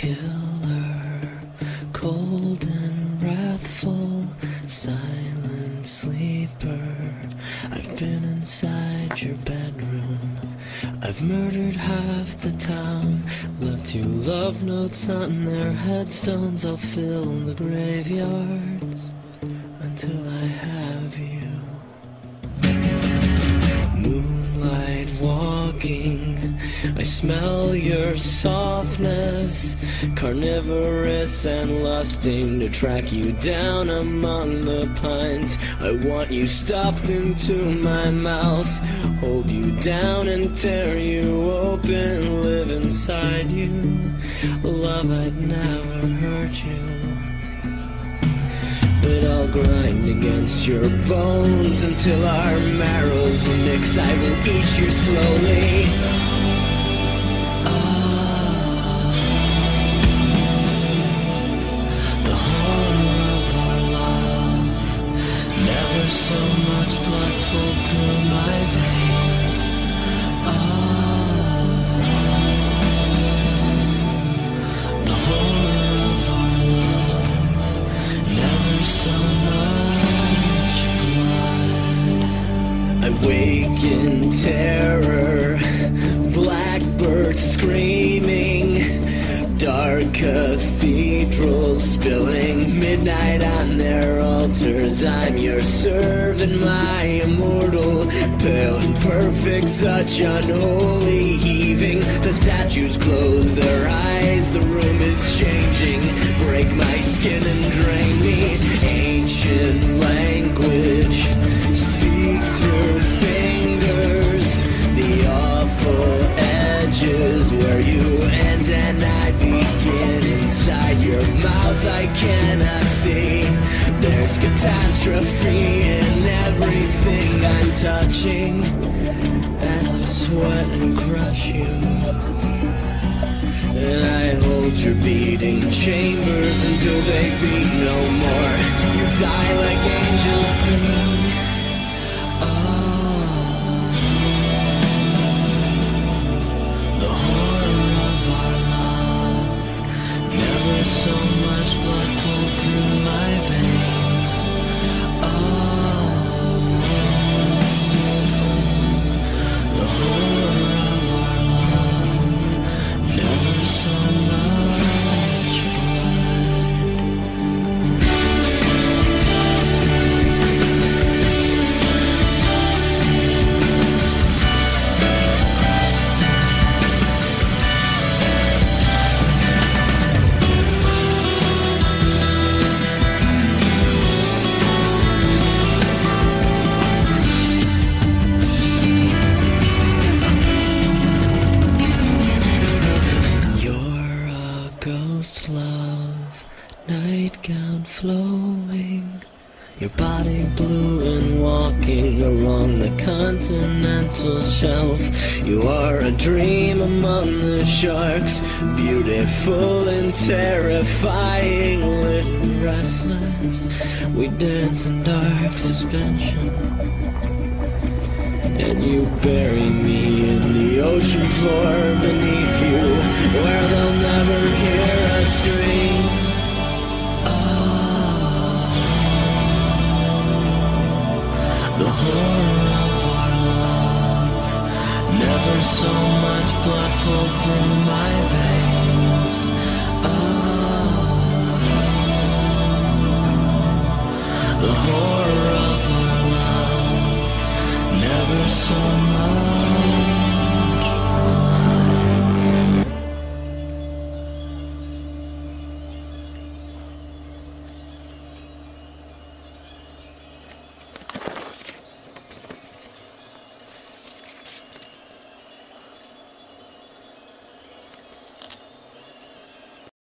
killer, cold and wrathful, silent sleeper. I've been inside your bedroom, I've murdered half the town, left you love notes on their headstones. I'll fill the graveyards until I have you. Moonlight walking, I smell your softness, carnivorous and lusting to track you down among the pines. I want you stuffed into my mouth, hold you down and tear you open, live inside you. Love, I'd never hurt you, but I'll grind against your bones until our marrows mix. I will eat you slowly. The horror of our love, never so much blood pulled through my veins. The horror of our love, never so much blood. I wake in terror, blackbirds screaming, dark cathedrals spilling midnight on their altars. I'm your servant, my immortal, pale and perfect, such unholy heaving. The statues close their eyes, the room is changing. Break my skin and drain me. Ancient language, speak through fingers. The awful edges where you end and I begin. Inside your mouth I cannot see. There's catastrophe in everything I'm touching as I sweat and crush you. And I hold your beating chambers until they beat no more. You die like angels sing. The horror of our love, never so much blood pulled through my veins. The horror of our love, never so much love, nightgown flowing, your body blue and walking along the continental shelf. You are a dream among the sharks, beautiful and terrifying, lit and restless. We dance in dark suspension, and you bury me in the ocean floor beneath you, where they'll never hear us scream. The horror of our love, never so much blood pulled through my veins.